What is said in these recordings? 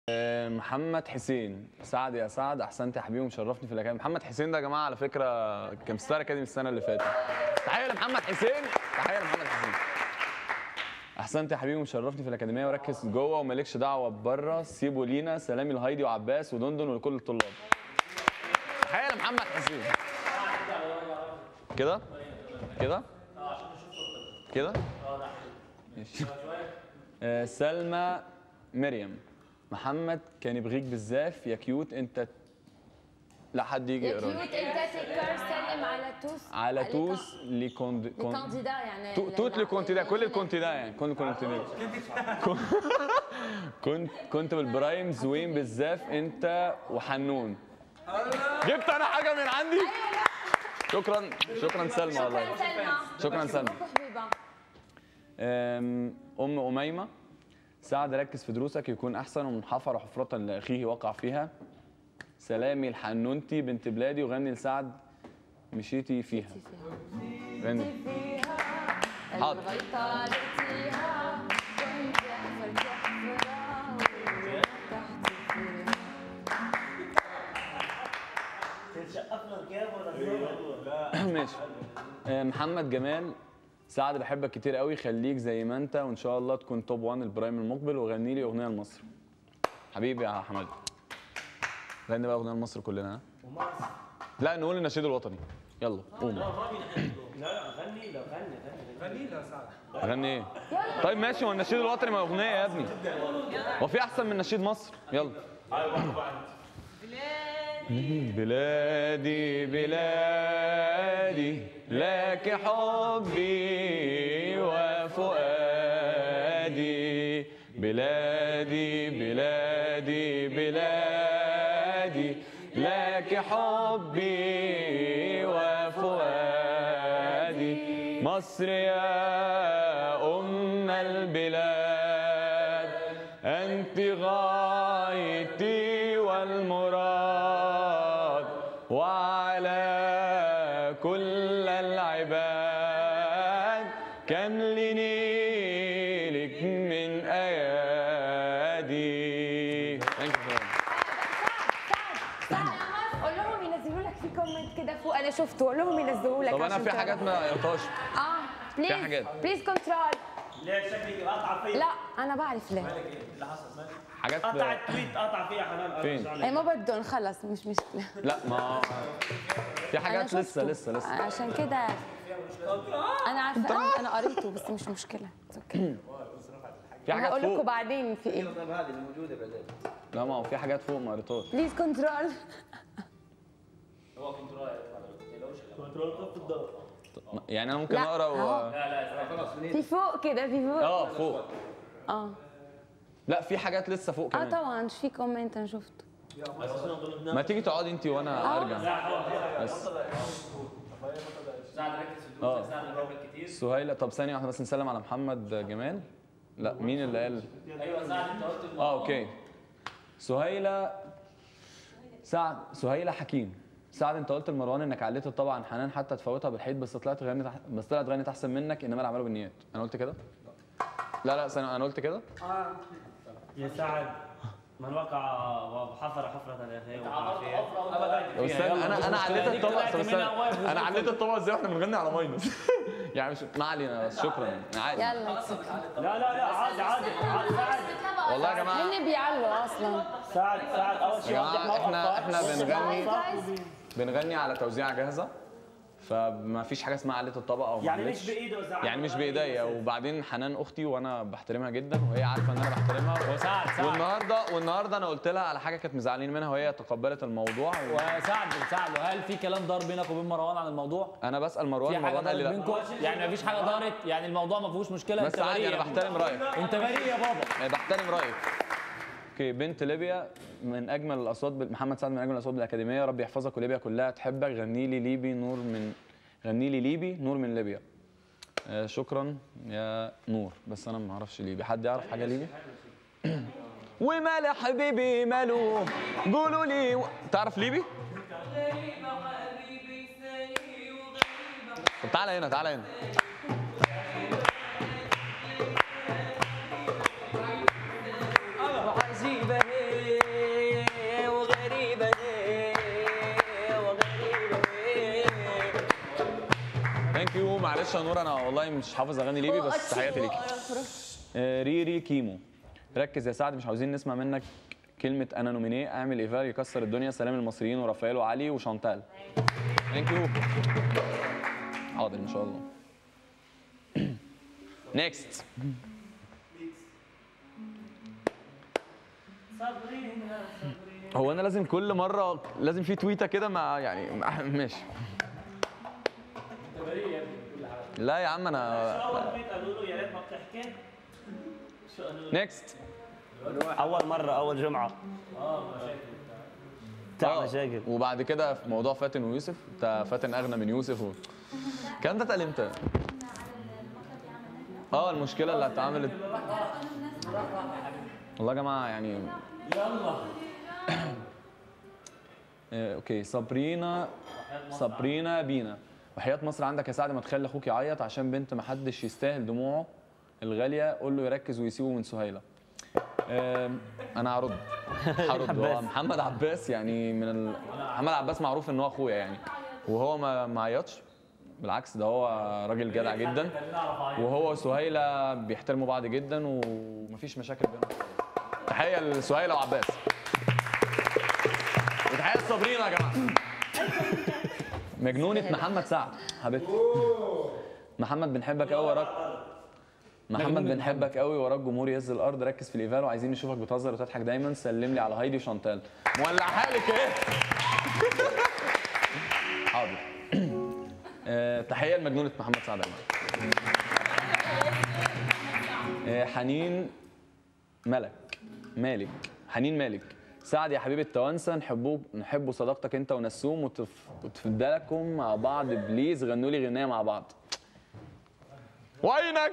محمد حسين. سعد يا سعد، احسنت يا حبيبي ومشرفني في الاكاديميه. محمد حسين ده يا جماعه على فكره كان في ستار اكاديمي السنه اللي فاتت. تحيه لمحمد حسين، تحيه لمحمد حسين. احسنت يا حبيبي ومشرفني في الاكاديميه، وركز جوه ومالكش دعوه بره، سيبوا لينا. سلامي لهايدي وعباس ودندن ولكل الطلاب. تحيه لمحمد حسين. كده كده كده ماشي. سلمى مريم. محمد كان يبغيك بالزاف يا كيوت انت. لا حد يجي يقرا. كيوت انت تكر سلم على توس. على توس لكانديدا يعني. توت لكونتيدا، كل الكونتيدا يعني كل الكونتيدا. كنت بالبرايم زوين بالزاف انت وحنون. جبت انا حاجه من عندي. شكرا شكرا سلمى والله. شكرا سلمى. ام اميمه. سعد ركز في دروسك يكون احسن، ومن حفر حفرة لاخيه وقع فيها. سلامي لحنونتي بنت بلادي، وغني لسعد مشيتي فيها. غني. حاضر. ماشي. محمد جمال. سعد بحبك كتير قوي، خليك زي ما انت وان شاء الله تكون توب 1 البرايم المقبل، وغني لي اغنيه لمصر. حبيبي يا حماد. غني بقى اغنيه لمصر كلنا. لا نقول النشيد الوطني. يلا قوم. لا غني. غني لا سعد. اغني ايه؟ طيب ماشي، هو النشيد الوطني ما اغنيه يا ابني. هو في احسن من نشيد مصر؟ يلا. بلادي بلادي لك حبي وفؤادي. بلادي بلادي بلادي لك حبي وفؤادي. مصر يا أم البلاد أنت غايتي والمراد، وعلى كل العباد كم لنيلك من أيادي. قول لهم ينزلوا لك في كومنت كده فوق، انا شفته، قول لهم ينزلوا لك. طب انا في حاجات ما قريتهاش. بليز في حاجات. بليز كنترول. ليه شكلك قاطعه فيا؟ لا انا بعرف ليه. مالك ايه؟ اللي حصل مالك؟ حاجات قطع التويت قطع فيها حنان. فين؟ اي ما بدهم خلص مش مشكله. لا ما في حاجات أنا لسه شفته. لسه عشان كده انا عارفه، انا قريته بس مش مشكله. في حاجات هقول لكم فوق. بعدين في ايه. طب هذه اللي موجوده بعدين. لا ما هو في حاجات فوق ما قريتهاش. بليز كنترول. هو كنترول طفي الضوء. يعني انا ممكن لا، اقرا لا خلاص في فوق كده، في فوق. فوق. لا في حاجات لسه فوق كمان. طبعا في كومنت انا شفته. ما تيجي تقعدي انت وانا ارجع. بس سعد ركز في الدروس. سعد بيحبك كتير. سهيله. طب ثانيه واحده بس نسلم على محمد جمال. لا مين اللي قال؟ ايوه سعد انت قلت اوكي. سهيله. سهيله حكيم. سعد انت قلت لمروان انك عليت الطبع عن حنان حتى تفوتها بالحيط، بس طلعت غنت احسن منك، انما الاعمال بالنيات. انا قلت كده؟ لا ثانيه، انا قلت كده؟ يا سعد من وقع وحفر حفرة يا اخي وقع فيها ابدا. استنى انا عليت الطبق. انا عليت الطبق ازاي واحنا بنغني على ماينس؟ يعني مش ما علينا بس شكرا عادي. يلا. لا عادي سعد. والله يا جماعه هن بيعلوا اصلا. سعد اول شيء يا جماعه احنا بنغني على توزيعه جاهزه، فما فيش حاجه اسمها عليت الطبق او يعني مش بايده سعد. يعني مش بايديا. وبعدين حنان اختي وانا بحترمها جدا وهي عارفه ان انا بحترمها. وسعد والنهارده انا قلت لها على حاجه كانت مزعلين منها وهي تقبلت الموضوع. وسعد وهل في كلام دار بينك وبين مروان عن الموضوع؟ انا بسال مروان. في حاجه قال لي دارت لا. بينكم؟ يعني مفيش حاجه دارت، يعني الموضوع ما فيهوش مشكله. بس عادي انا بحترم رايك. انت بريء يا بابا. بحترم رايك. اوكي. بنت ليبيا من اجمل الاصوات محمد سعد من اجمل الاصوات بالاكاديميه، ربي يحفظك وليبيا كلها تحبك. غني لي ليبي نور من ليبيا. شكرا يا نور. بس انا ما اعرفش ليبي. حد يعرف حاجه ليبي؟ ومال حبيبي ماله قولوا لي تعرف ليبي؟ طب تعالى هنا تعالى هنا. عجيبه ثانك يو. معلش يا نور انا والله مش حافظ اغاني ليبي بس تحياتي ليكي. ريري كيمو، ركز يا سعد مش عاوزين نسمع منك كلمة أنا نومينيه، اعمل إيفال يكسر الدنيا، سلام المصريين ورافائيل وعلي وشانتال. ثانك يو. حاضر إن شاء الله. نيكست. هو أنا لازم كل مرة لازم في تويتة كده مع يعني ماشي. لا يا عم أنا. قالوا له يا ريت ما بتحكي. نيكست. اول مره اول جمعه بتاع مشاكل. وبعد كده في موضوع فاتن ويوسف، انت فاتن اغنى من يوسف الكلام ده اتقال امتى؟ المشكله اللي اتعملت والله يا جماعه يعني يلا اوكي. صابرينا بينا، وحياة مصر عندك يا سعد ما تخلي اخوك يعيط عشان بنت ما حدش يستاهل دموعه الغاليه، قول له يركز ويسيبه من سهيله. انا هرد هو محمد عباس يعني محمد عباس معروف ان هو اخويا يعني، وهو ما عيطش بالعكس ده هو راجل جدع جدا، وهو وسهيله بيحترموا بعض جدا ومفيش مشاكل بينهم. تحيه لسهيله وعباس وتحيه لصابرينا يا جماعه. مجنونه محمد سعد حبيبتي. محمد بنحبك قوي وراك، محمد بنحبك قوي وراك جمهور يهز الارض، ركز في الايفال وعايزين نشوفك بتهزر وتضحك دايما، سلم لي على هايدي وشانتال. مولعها لك ايه؟ حاضر. تحيه لمجنونه محمد سعد. حنين مالك، سعد يا حبيب التوانسه نحبوا صداقتك انت ونسوم وتفدلكم مع بعض بليز، غنوا لي غنايه مع بعض. وينك؟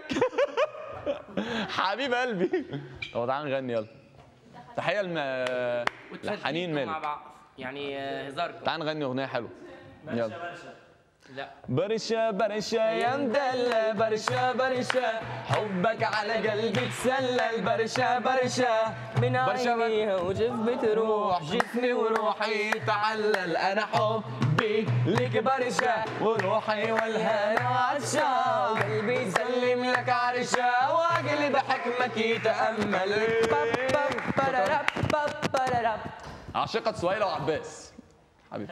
حبيب قلبي. طب تعال نغني يلا. تحيه لحنين مالك مع بعض يعني هزاركم. تعال نغني اغنيه حلوه يلا. لا برشا يا مدلة، برشا حبك على قلبي تسلل، برشا من عينيها وجف بتروح جسمي وروحي تعلل، انا حبي لك برشا وروحي والهنا عطشان، قلبي يسلم لك عرشا وقلبي حكمك يتامل. عاشقة سهيلة وعباس حبيبي.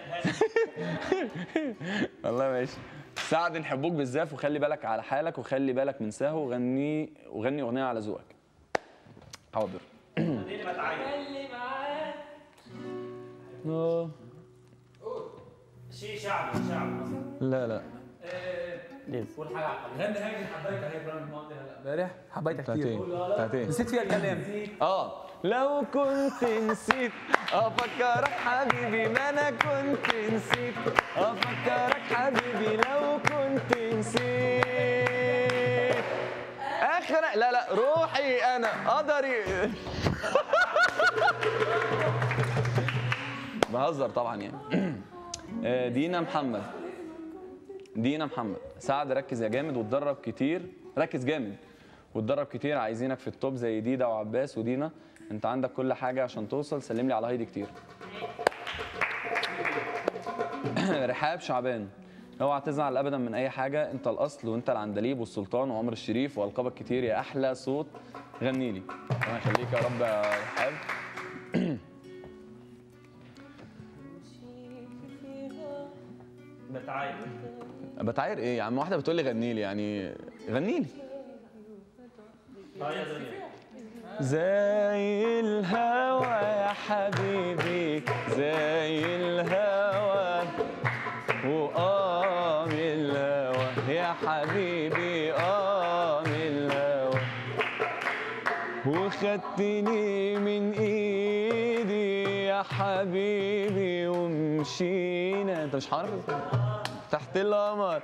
والله ماشي. سعد نحبوك بالزاف وخلي بالك على حالك وخلي بالك من ساهو، وغني اغنيه على ذوقك. حاضر. خلي معاه شيء شعبي لا قول حاجه غني هاجي حبيتك هي ابراهيم الماضي امبارح حبيتك كتير بتاعتين نسيت فيها الكلام. لو كنت نسيت افكرك حبيبي، ما انا كنت نسيت افكرك حبيبي، لو كنت نسيت اخر لا روحي انا قدري. بهزر طبعا يعني. دينا محمد، سعد ركز يا جامد واتدرب كتير، ركز جامد واتدرب كتير، عايزينك في التوب زي ديدا وعباس ودينا، انت عندك كل حاجه عشان توصل، سلم لي على هايدي كتير. رحاب شعبان، اوعى تزعل ابدا من اي حاجه، انت الاصل وانت العندليب والسلطان وعمر الشريف والقابك كتير يا احلى صوت، غني لي. ربنا يخليك يا رب يا رحاب. بتعاير ايه يا عم؟ واحده بتقول لي غني لي يعني غني لي. زي الهوى يا حبيبي زي الهوى وقام الهوى يا حبيبي قام الهوى وخدتني من ايدي يا حبيبي ومشينا. انت مش عارف تحت القمر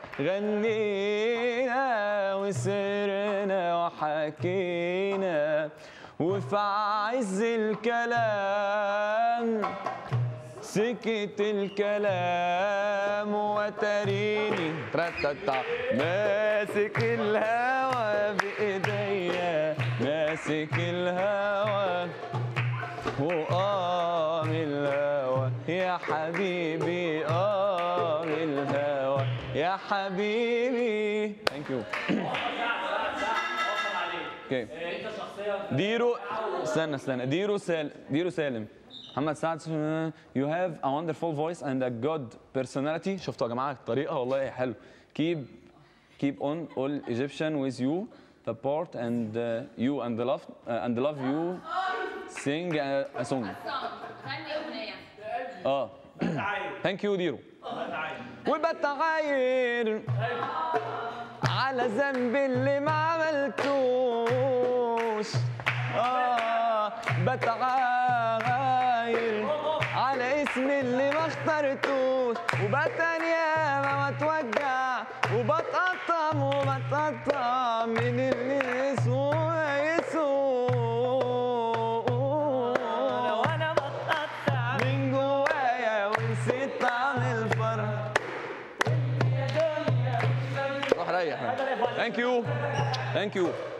غنينا وسرنا وحكينا وفي عز الكلام سكت الكلام وتريني ترتتا ماسك الهوى بايديا ماسك الهوى وقام الهوى يا حبيبي قام الهوى يا حبيبي. ثانك يو. اوكي. انت شخصيه ديرو استنى ديرو سالم. محمد سعد you have a wonderful voice and a good personality. شفتوا يا جماعه الطريقه والله حلو. keep on all Egyptian with you the part and you and love you sing a song. غني اغنيه. ثانك يو ديرو. وبتعاير على ذنب اللي ما عملتوش. بتعاير على اسم اللي ما اخترتوش. وبتنيا ما بتوجع وبتقطم من اللي يسوق. وانا بتقطع من جوايا ونسيت طعم الفرح. روح ريح. ثانك يو.